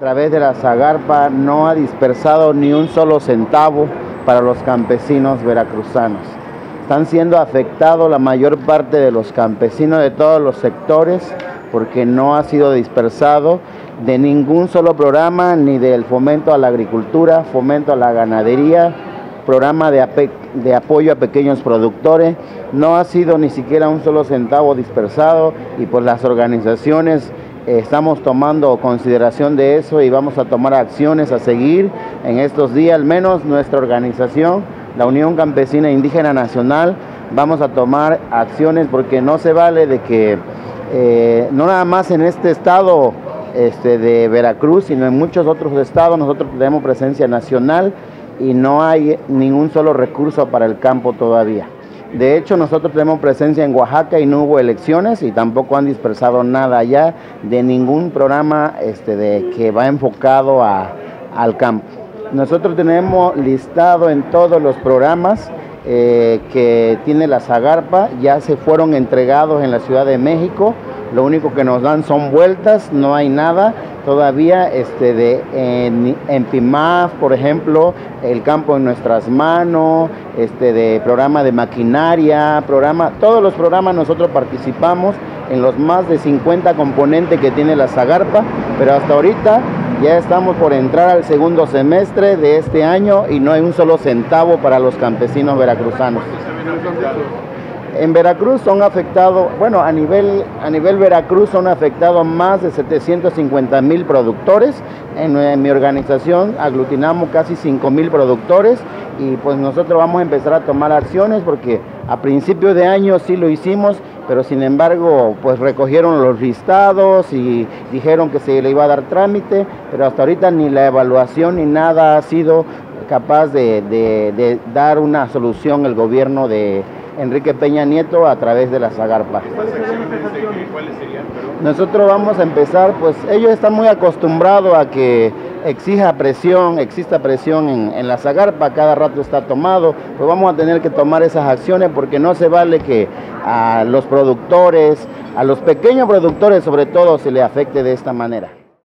través de la Zagarpa no ha dispersado ni un solo centavo para los campesinos veracruzanos. Están siendo afectados la mayor parte de los campesinos de todos los sectores porque no ha sido dispersado de ningún solo programa, ni del fomento a la agricultura, fomento a la ganadería, programa de apoyo a pequeños productores. No ha sido ni siquiera un solo centavo dispersado y pues las organizaciones estamos tomando consideración de eso y vamos a tomar acciones a seguir en estos días. Al menos nuestra organización, la Unión Campesina Indígena Nacional, vamos a tomar acciones porque no se vale de que no nada más en este estado de Veracruz, sino en muchos otros estados nosotros tenemos presencia nacional y no hay ningún solo recurso para el campo todavía. De hecho, nosotros tenemos presencia en Oaxaca y no hubo elecciones y tampoco han dispersado nada allá de ningún programa que va enfocado al campo. Nosotros tenemos listado en todos los programas que tiene la Zagarpa, ya se fueron entregados en la Ciudad de México. Lo único que nos dan son vueltas, no hay nada todavía en PIMAF, por ejemplo, el campo en nuestras manos, de programa de maquinaria, todos los programas nosotros participamos en los más de 50 componentes que tiene la Zagarpa, pero hasta ahorita ya estamos por entrar al segundo semestre de este año y no hay un solo centavo para los campesinos veracruzanos. En Veracruz son afectados, bueno, a nivel Veracruz son afectados más de 750,000 productores. En mi organización aglutinamos casi 5,000 productores y pues nosotros vamos a empezar a tomar acciones porque a principios de año sí lo hicimos, pero sin embargo pues recogieron los listados y dijeron que se le iba a dar trámite, pero hasta ahorita ni la evaluación ni nada ha sido capaz de dar una solución el gobierno de Enrique Peña Nieto a través de la Zagarpa. ¿Cuáles serían? Nosotros vamos a empezar, pues ellos están muy acostumbrados a que exista presión en la Zagarpa, cada rato está tomado, pues vamos a tener que tomar esas acciones porque no se vale que a los productores, a los pequeños productores sobre todo, se les afecte de esta manera.